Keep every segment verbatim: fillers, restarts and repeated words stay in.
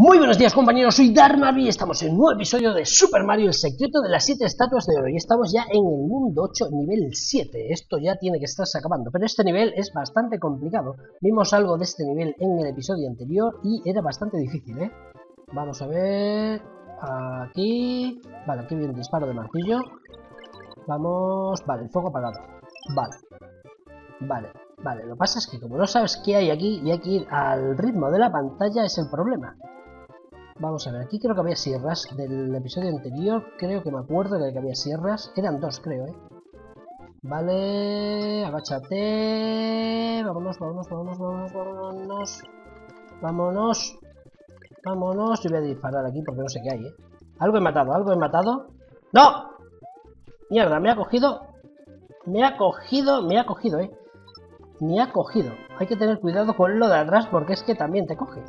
Muy buenos días, compañeros, soy Darmarby y estamos en un nuevo episodio de Super Mario, el secreto de las siete estatuas de oro. Y estamos ya en el mundo ocho, nivel siete. Esto ya tiene que estarse acabando, pero este nivel es bastante complicado. Vimos algo de este nivel en el episodio anterior y era bastante difícil, ¿eh? Vamos a ver... Aquí... Vale, aquí viene un disparo de martillo. Vamos... Vale, el fuego apagado. Vale. Vale, vale. Lo que pasa es que como no sabes qué hay aquí y hay que ir al ritmo de la pantalla, es el problema. Vamos a ver, aquí creo que había sierras del episodio anterior, creo que me acuerdo de que había sierras, eran dos creo, eh. Vale, agáchate, vámonos, vámonos, vámonos, vámonos, vámonos, vámonos, vámonos, yo voy a disparar aquí porque no sé qué hay, eh. Algo he matado, algo he matado, ¡no! Mierda, me ha cogido, me ha cogido, me ha cogido, eh. Me ha cogido, hay que tener cuidado con lo de atrás porque es que también te coge.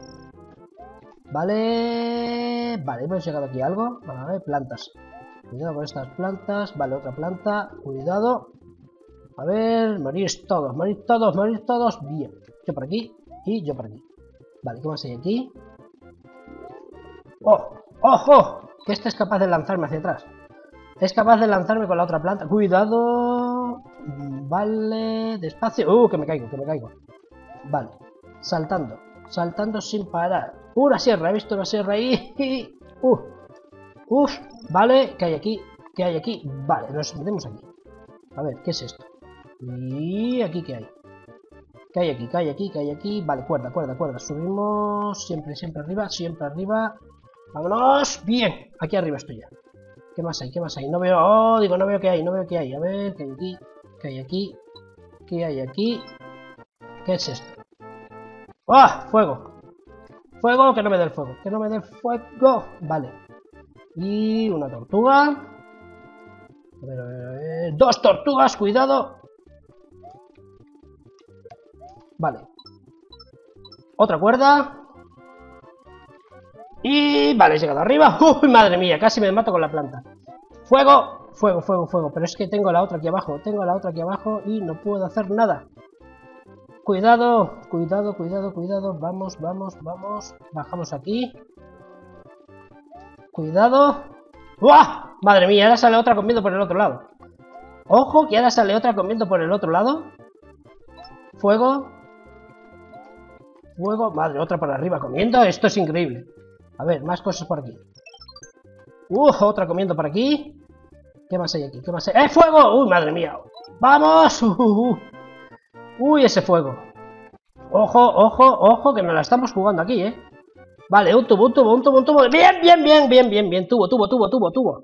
Vale, vale, hemos llegado aquí a algo. Vale, a ver, plantas. Cuidado con estas plantas. Vale, otra planta. Cuidado. A ver, morir todos, morir todos, morir todos. Bien. Yo por aquí y yo por aquí. Vale, ¿qué más hay aquí? ¡Oh! ¡Ojo! Que este es capaz de lanzarme hacia atrás. Es capaz de lanzarme con la otra planta. ¡Cuidado! Vale, despacio. ¡Uh! Que me caigo, que me caigo. Vale, saltando. Saltando sin parar. Una sierra, he visto una sierra ahí. Uh, uf, vale, ¿qué hay aquí? ¿Qué hay aquí? Vale, nos metemos aquí. A ver, ¿qué es esto? Y aquí, ¿qué hay? ¿Qué hay aquí? ¿Qué hay aquí? ¿Qué hay aquí? Vale, cuerda, cuerda, cuerda. Subimos siempre, siempre arriba, siempre arriba. ¡Vámonos! Bien, aquí arriba estoy ya. ¿Qué más hay? ¿Qué más hay? No veo, oh, digo, no veo qué hay, no veo qué hay. A ver, ¿qué hay aquí? ¿Qué hay aquí? ¿Qué hay aquí? ¿Qué es esto? ¡Ah! ¡Fuego! Fuego, que no me dé el fuego, que no me dé el fuego. Vale. Y una tortuga. A ver, a ver, a ver. Dos tortugas, cuidado. Vale. Otra cuerda. Y vale, he llegado arriba. ¡Uy, madre mía! Casi me mato con la planta. Fuego, fuego, fuego, fuego. Pero es que tengo la otra aquí abajo. Tengo la otra aquí abajo y no puedo hacer nada. Cuidado, cuidado, cuidado, cuidado. Vamos, vamos, vamos. Bajamos aquí. Cuidado. ¡Uah! Madre mía, ahora sale otra comiendo por el otro lado. Ojo, que ahora sale otra comiendo por el otro lado. Fuego. Fuego. Madre, otra por arriba comiendo. Esto es increíble. A ver, más cosas por aquí. ¡Uh! Otra comiendo por aquí. ¿Qué más hay aquí? ¿Qué más hay? ¡Eh, fuego! ¡Uy, madre mía! ¡Vamos! Uh, uh, uh. ¡Uy, ese fuego! Ojo, ojo, ojo, que nos la estamos jugando aquí, ¿eh? Vale, un tubo, un tubo, un tubo, un tubo. Bien, bien, bien, bien, bien, bien. Tubo, tubo, tubo, tubo, tubo.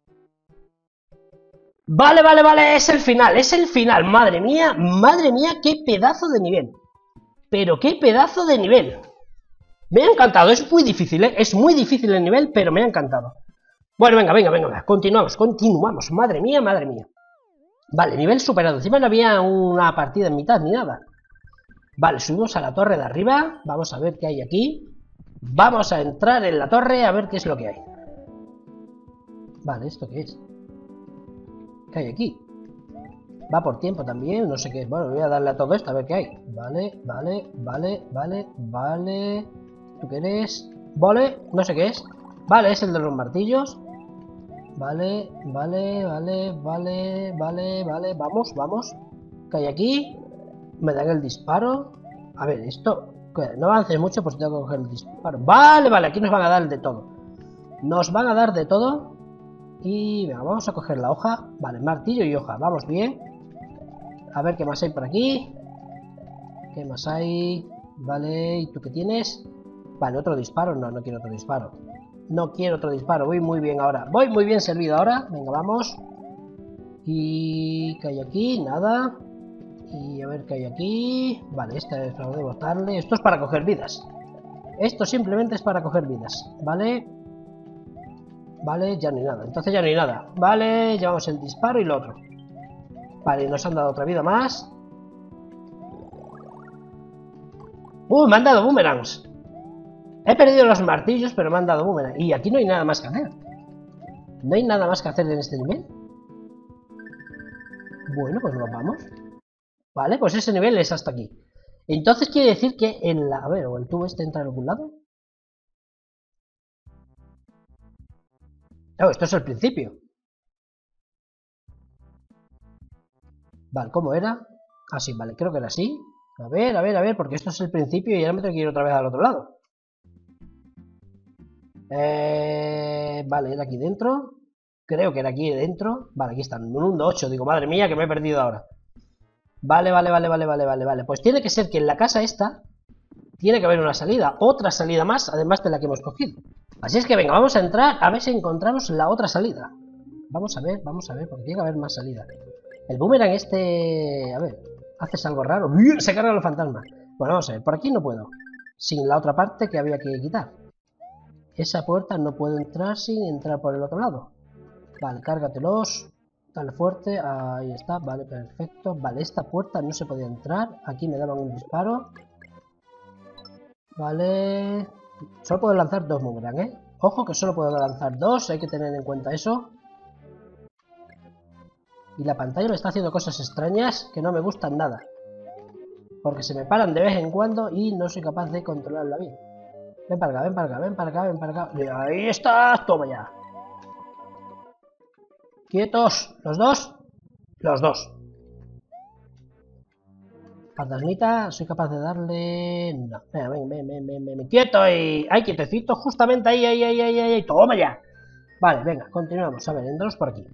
Vale, vale, vale, es el final, es el final. Madre mía, madre mía, qué pedazo de nivel. Pero qué pedazo de nivel. Me ha encantado, es muy difícil, ¿eh? Es muy difícil el nivel, pero me ha encantado. Bueno, venga, venga, venga, venga. Continuamos, continuamos. Madre mía, madre mía. Vale, nivel superado. Encima no había una partida en mitad ni nada. Vale, subimos a la torre de arriba. Vamos a ver qué hay aquí. Vamos a entrar en la torre a ver qué es lo que hay. Vale, ¿esto qué es? ¿Qué hay aquí? Va por tiempo también, no sé qué es. Bueno, voy a darle a todo esto a ver qué hay. Vale, vale, vale, vale, vale. ¿Tú qué eres? Vale, no sé qué es. Vale, es el de los martillos. Vale, vale, vale, vale, vale, vale. Vamos, vamos. ¿Qué hay aquí? Me dan el disparo. A ver, esto... No avances mucho por si tengo que coger el disparo. Vale, vale, aquí nos van a dar de todo. Nos van a dar de todo. Y venga, vamos a coger la hoja. Vale, martillo y hoja, vamos bien. A ver qué más hay por aquí. ¿Qué más hay? Vale, ¿y tú qué tienes? Vale, otro disparo. No, no quiero otro disparo. No quiero otro disparo, voy muy bien ahora. Voy muy bien servido ahora. Venga, vamos. Y... ¿qué hay aquí? Nada. Y a ver qué hay aquí. Vale, esta es para botarle. Esto es para coger vidas. Esto simplemente es para coger vidas. Vale. Vale, ya no hay nada. Entonces ya no hay nada. Vale, llevamos el disparo y lo otro. Vale, nos han dado otra vida más. ¡Uh! Me han dado boomerangs. He perdido los martillos, pero me han dado boomerang. Y aquí no hay nada más que hacer. No hay nada más que hacer en este nivel. Bueno, pues nos vamos. Vale, pues ese nivel es hasta aquí. Entonces quiere decir que en la... A ver, o el tubo este entra en algún lado. Oh, esto es el principio. Vale, ¿cómo era? Ah, sí, vale, creo que era así. A ver, a ver, a ver, porque esto es el principio y ahora me tengo que ir otra vez al otro lado. Eh, vale, era aquí dentro. Creo que era aquí dentro. Vale, aquí están. Un mundo ocho. Digo, madre mía, que me he perdido ahora. Vale, vale, vale, vale, vale, vale, vale. Pues tiene que ser que en la casa esta tiene que haber una salida. Otra salida más, además de la que hemos cogido. Así es que venga, vamos a entrar a ver si encontramos la otra salida. Vamos a ver, vamos a ver, porque tiene que haber más salida. El boomerang este... A ver, haces algo raro. Se cargan los fantasmas. Bueno, vamos a ver, por aquí no puedo. Sin la otra parte que había que quitar. Esa puerta no puedo entrar sin entrar por el otro lado. Vale, cárgatelos. Dale fuerte, ahí está, vale, perfecto. Vale, esta puerta no se podía entrar. Aquí me daban un disparo. Vale. Solo puedo lanzar dos boomerang, ¿eh? Ojo que solo puedo lanzar dos, hay que tener en cuenta eso. Y la pantalla me está haciendo cosas extrañas que no me gustan nada. Porque se me paran de vez en cuando y no soy capaz de controlarla bien. Ven para acá, ven para acá, ven para acá, ven para acá. Y ahí está, toma ya. Quietos, los dos. Los dos. Fantasmita, soy capaz de darle... No, ven, ven, ven, ven, ven, ven. Quieto y... ¡Ay, quietecito! Justamente ahí, ahí, ahí, ahí, ahí. ¡Toma ya! Vale, venga, continuamos. A ver, entramos por aquí.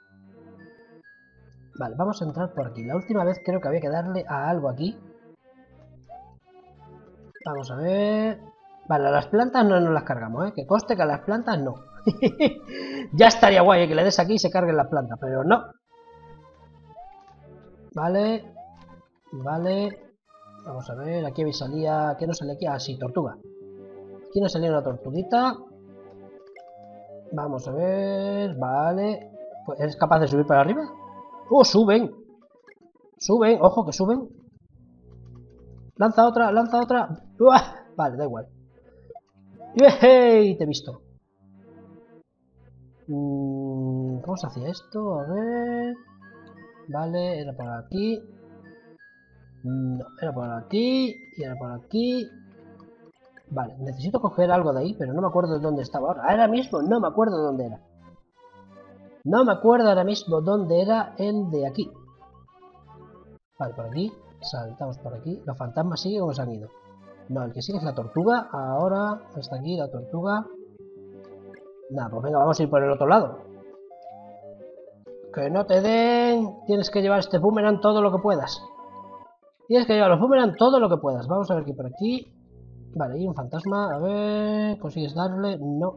Vale, vamos a entrar por aquí. La última vez creo que había que darle a algo aquí. Vamos a ver... Vale, a las plantas no nos las cargamos, ¿eh? Que conste que a las plantas no. Ya estaría guay, ¿eh? Que le des aquí y se carguen las plantas, pero no. Vale... Vale, vamos a ver, aquí salía, ¿qué nos salía aquí? Ah, sí, tortuga. Aquí nos salía una tortuguita. Vamos a ver, vale. Pues, ¿eres capaz de subir para arriba? ¡Oh, suben! Suben, ojo que suben. Lanza otra, lanza otra. ¡Uah! Vale, da igual. ¡Yey! Te he visto. ¿Cómo se hacía esto? A ver... Vale, era por aquí. No, era por aquí, y era por aquí. Vale, necesito coger algo de ahí, pero no me acuerdo de dónde estaba ahora. Ahora mismo no me acuerdo de dónde era. No me acuerdo ahora mismo dónde era el de aquí. Vale, por aquí. Saltamos por aquí. Los fantasmas siguen o se han ido. No, el que sigue es la tortuga. Ahora, hasta aquí la tortuga. Nada, pues venga, vamos a ir por el otro lado. Que no te den. Tienes que llevar este boomerang todo lo que puedas. Tienes que llevar los boomerang todo lo que puedas. Vamos a ver qué por aquí. Vale, hay un fantasma. A ver, ¿consigues darle? No.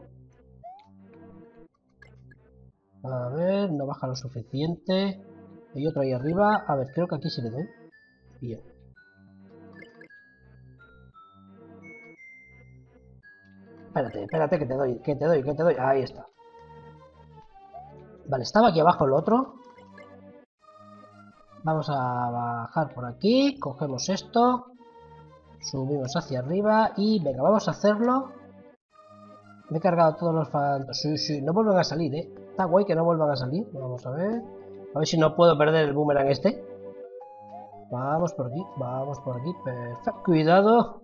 A ver, no baja lo suficiente. Hay otro ahí arriba. A ver, creo que aquí sí le doy. Bien. Espérate, espérate, que te doy, que te doy, que te doy. Ahí está. Vale, estaba aquí abajo el otro. Vamos a bajar por aquí. Cogemos esto. Subimos hacia arriba y venga, vamos a hacerlo. Me he cargado todos los fantasmas. Sí, sí, no vuelven a salir, eh. Está guay que no vuelvan a salir. Vamos a ver. A ver si no puedo perder el boomerang este. Vamos por aquí, vamos por aquí. Perfecto. Cuidado.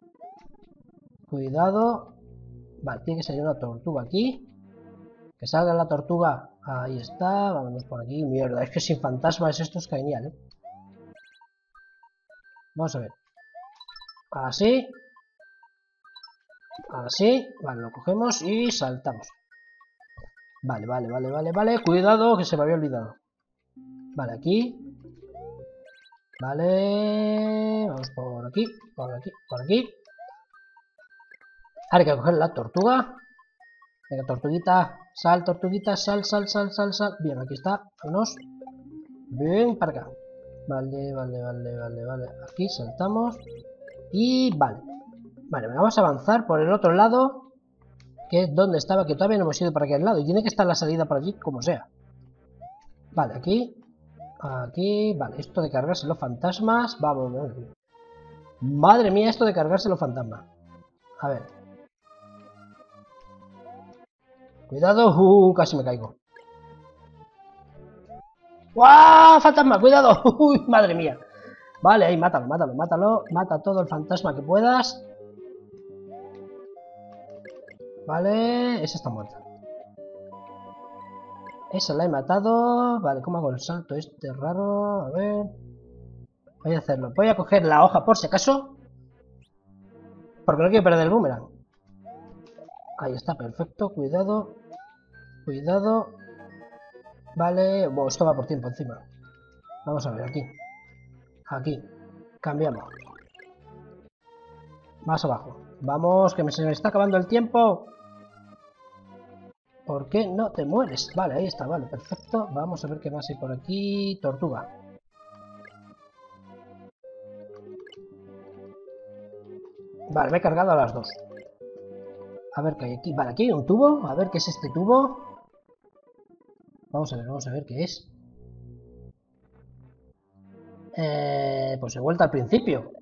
Cuidado. Vale, tiene que salir una tortuga aquí. Que salga la tortuga. Ahí está. Vámonos por aquí. Mierda, es que sin fantasmas esto es genial, eh. Vamos a ver. Así. Así. Vale, lo cogemos y saltamos. Vale, vale, vale, vale, vale. Cuidado, que se me había olvidado. Vale, aquí. Vale. Vamos por aquí, por aquí, por aquí. Ahora hay que coger la tortuga. Venga, tortuguita. Sal, tortuguita, sal, sal, sal, sal, sal. Bien, aquí está. Vámonos. Bien, para acá. Vale, vale, vale, vale, vale. Aquí saltamos. Y vale. Vale, vamos a avanzar por el otro lado. Que es donde estaba, que todavía no hemos ido para aquel lado. Y tiene que estar la salida por allí, como sea. Vale, aquí. Aquí. Vale, esto de cargarse los fantasmas. Vamos. Madre mía, esto de cargarse los fantasmas. A ver. Cuidado. Uh, casi me caigo. ¡Guau! ¡Fantasma! ¡Cuidado! ¡Uy! ¡Madre mía! Vale, ahí, mátalo, mátalo, mátalo. Mata todo el fantasma que puedas. Vale, esa está muerta. Esa la he matado. Vale, ¿cómo hago el salto este raro? A ver. Voy a hacerlo. Voy a coger la hoja por si acaso. Porque no quiero perder el boomerang. Ahí está, perfecto. Cuidado. Cuidado. Vale. Bueno, esto va por tiempo encima. Vamos a ver, aquí. Aquí. Cambiamos. Más abajo. Vamos, que me, se me está acabando el tiempo. ¿Por qué no te mueres? Vale, ahí está, vale, perfecto. Vamos a ver qué más hay por aquí. Tortuga. Vale, me he cargado a las dos. A ver qué hay aquí. Vale, aquí hay un tubo. A ver qué es este tubo. Vamos a ver, vamos a ver qué es. Eh, pues he vuelto al principio.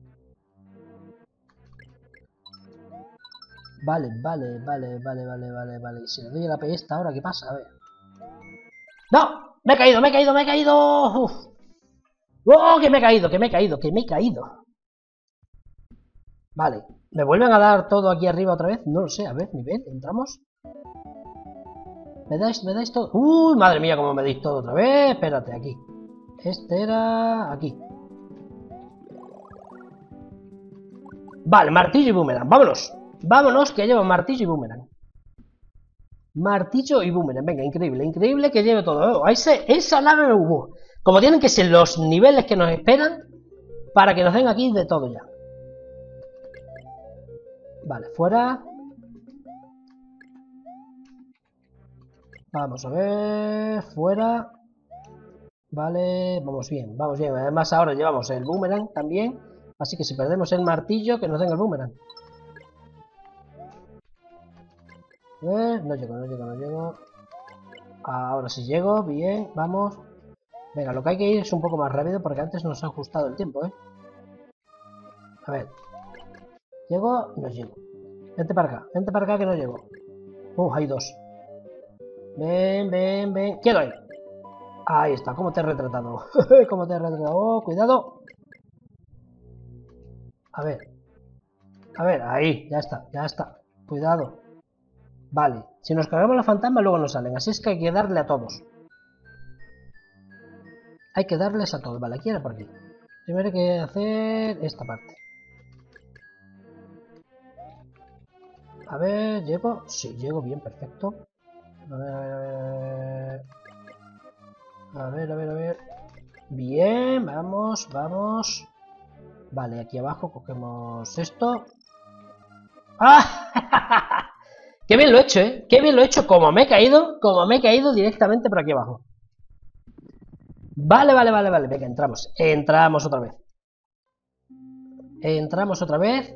Vale, vale, vale, vale, vale, vale, vale. Si le doy a la P esta ahora, ¿qué pasa? A ver. ¡No! ¡Me he caído, me he caído, me he caído! ¡Uf! ¡Oh, que me he caído, que me he caído, que me he caído! Vale. ¿Me vuelven a dar todo aquí arriba otra vez? No lo sé, a ver, nivel, entramos. ¿Me dais, me dais todo? ¡Uy, madre mía, cómo me dais todo otra vez! Espérate, aquí. Este era... aquí. Vale, martillo y boomerang, vámonos. Vámonos, que llevo martillo y boomerang. Martillo y boomerang, venga, increíble, increíble que lleve todo. Oh, ese, esa nave me hubo. Como tienen que ser los niveles que nos esperan para que nos den aquí de todo ya. Vale, fuera. Vamos a ver, fuera. Vale, vamos bien, vamos bien. Además ahora llevamos el boomerang también. Así que si perdemos el martillo, que nos den el boomerang. Eh, no llego, no llego, no llego. Ahora sí llego, bien, vamos. Venga, lo que hay que ir es un poco más rápido porque antes nos ha ajustado el tiempo, ¿eh? A ver. ¿Llego? No llego. Vente para acá, vente para acá que no llego. Uh, hay dos. Ven, ven, ven. Quiero ir. Ahí está, ¿cómo te he retratado? ¿Cómo te he retratado? Oh, cuidado. A ver. A ver, ahí, ya está, ya está. Cuidado. Vale, si nos cargamos la fantasma luego nos salen, así es que hay que darle a todos. Hay que darles a todos. Vale, aquí era por aquí. Primero hay que hacer esta parte. A ver, ¿llego? Sí, llego bien, perfecto. A ver, a ver, a ver, a ver, a ver. Bien, vamos, vamos. Vale, aquí abajo cogemos esto. ¡Ah! ¡Qué bien lo he hecho, eh! ¡Qué bien lo he hecho! Como me he caído, como me he caído directamente por aquí abajo. Vale, vale, vale, vale. Venga, entramos. Entramos otra vez. Entramos otra vez.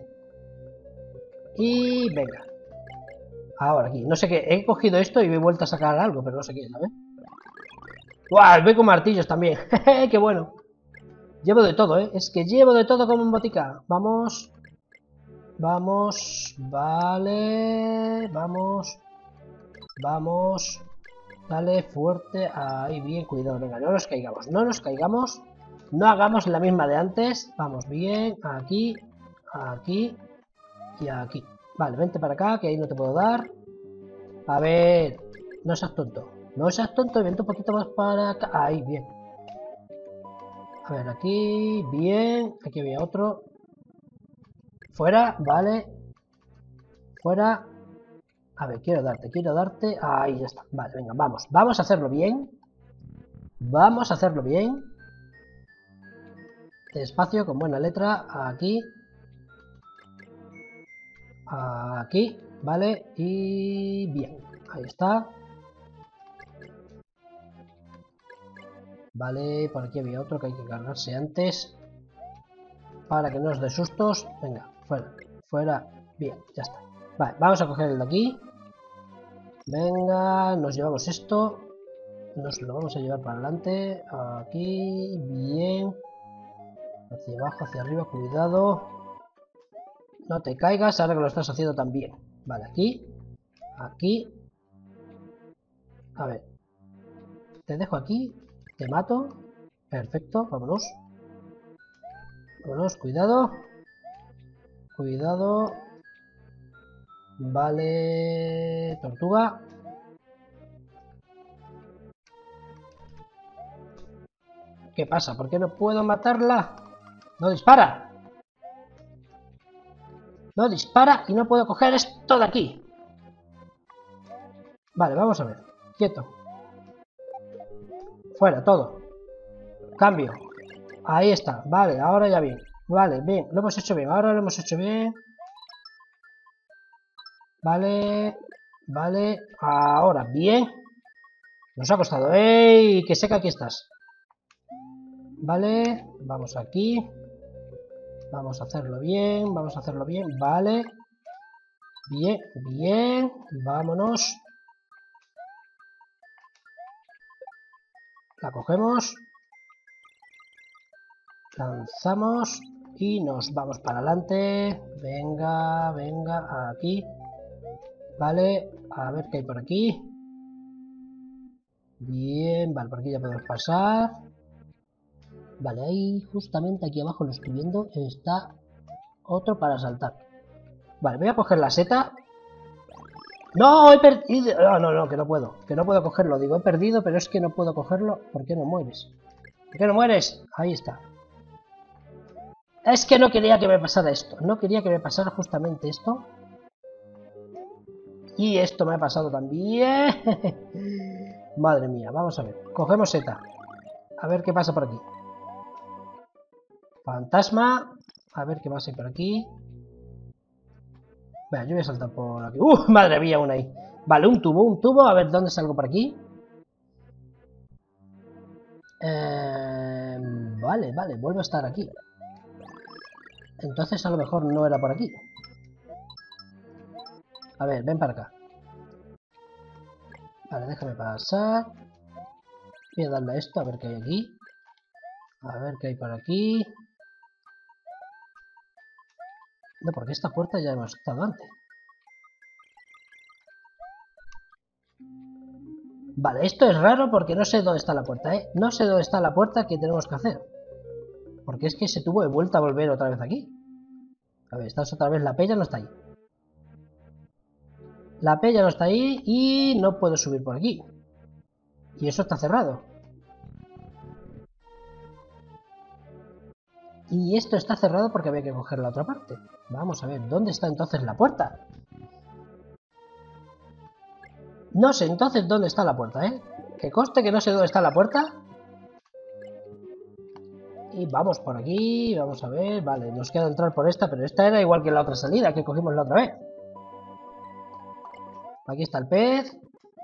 Y venga. Ahora aquí. No sé qué. He cogido esto y he vuelto a sacar algo, pero no sé qué, ¿sabes? ¡Guau! Voy con martillos también. ¡Qué bueno! Llevo de todo, ¿eh? Es que llevo de todo como en botica. Vamos. Vamos. Vale. Vamos. Vamos. Dale fuerte. Ahí, bien, cuidado. Venga, no nos caigamos. No nos caigamos. No hagamos la misma de antes. Vamos bien. Aquí. Aquí. Y aquí. Vale, vente para acá, que ahí no te puedo dar. A ver. No seas tonto. No seas tonto y vente un poquito más para acá. Ahí, bien. A ver, aquí. Bien. Aquí había otro. Fuera, vale. Fuera. A ver, quiero darte, quiero darte. Ahí ya está. Vale, venga, vamos. Vamos a hacerlo bien. Vamos a hacerlo bien. Despacio, con buena letra. Aquí. Aquí. Vale. Y bien. Ahí está. Vale, por aquí había otro que hay que cargarse antes. Para que no nos dé sustos. Venga, fuera. Fuera. Bien, ya está. Vale, vamos a coger el de aquí. Venga, nos llevamos esto. Nos lo vamos a llevar para adelante. Aquí, bien. Hacia abajo, hacia arriba, cuidado. No te caigas, ahora que lo estás haciendo tan bien. Vale, aquí. Aquí. A ver. Te dejo aquí. Te mato. Perfecto, vámonos. Vámonos, cuidado. Cuidado. Vale. Tortuga. ¿Qué pasa? ¿Por qué no puedo matarla? ¡No dispara! No dispara y no puedo coger esto de aquí. Vale, vamos a ver. Quieto. Fuera, todo. Cambio. Ahí está. Vale, ahora ya bien. Vale, bien. Lo hemos hecho bien. Ahora lo hemos hecho bien. Vale. Vale. Ahora, bien. Nos ha costado. ¡Ey! Que sé que aquí estás. Vale. Vamos aquí. Vamos a hacerlo bien. Vamos a hacerlo bien. Vale. Bien, bien. Vámonos. La cogemos. Lanzamos. Y nos vamos para adelante. Venga, venga. Aquí. Vale. A ver qué hay por aquí. Bien. Vale, por aquí ya podemos pasar. Vale, ahí justamente aquí abajo lo estoy viendo. Está otro para saltar. Vale, voy a coger la seta. ¡No! He perdido. No, no, no, que no puedo. Que no puedo cogerlo. Digo, he perdido, pero es que no puedo cogerlo. ¿Por qué no mueres? ¿Por qué no mueres? Ahí está. Es que no quería que me pasara esto. No quería que me pasara justamente esto. Y esto me ha pasado también. Madre mía, vamos a ver. Cogemos seta. A ver qué pasa por aquí. Fantasma. A ver qué más hay por aquí. Venga, yo voy a saltar por aquí. ¡Uh! Madre mía, una ahí. Vale, un tubo, un tubo. A ver, ¿dónde salgo por aquí? Eh, vale, vale, vuelvo a estar aquí. Entonces a lo mejor no era por aquí. A ver, ven para acá. Vale, déjame pasar. Voy a darle a esto, a ver qué hay aquí. A ver qué hay por aquí. No, porque esta puerta ya hemos estado antes. Vale, esto es raro porque no sé dónde está la puerta, ¿eh? No sé dónde está la puerta que tenemos que hacer. Porque es que se tuvo de vuelta a volver otra vez aquí. A ver, esta es otra vez la pella, no está ahí. La pella no está ahí y no puedo subir por aquí. Y eso está cerrado. Y esto está cerrado porque había que coger la otra parte. Vamos a ver, ¿dónde está entonces la puerta? No sé entonces dónde está la puerta, ¿eh? Que conste que no sé dónde está la puerta. Y vamos por aquí, vamos a ver. Vale, nos queda entrar por esta, pero esta era igual que la otra salida que cogimos la otra vez. Aquí está el pez.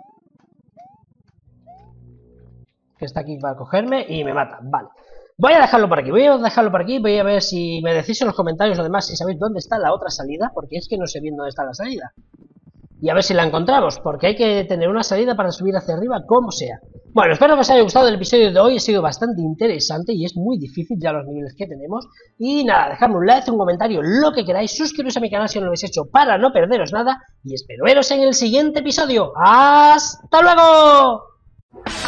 Que está aquí para cogerme y me mata. Vale. Voy a dejarlo por aquí, voy a dejarlo por aquí. Voy a ver si me decís en los comentarios además si sabéis dónde está la otra salida. Porque es que no sé bien dónde está la salida. Y a ver si la encontramos, porque hay que tener una salida para subir hacia arriba, como sea. Bueno, espero que os haya gustado el episodio de hoy, ha sido bastante interesante y es muy difícil ya los niveles que tenemos. Y nada, dejadme un like, un comentario, lo que queráis, suscribiros a mi canal si no lo habéis hecho para no perderos nada. Y espero veros en el siguiente episodio. ¡Hasta luego!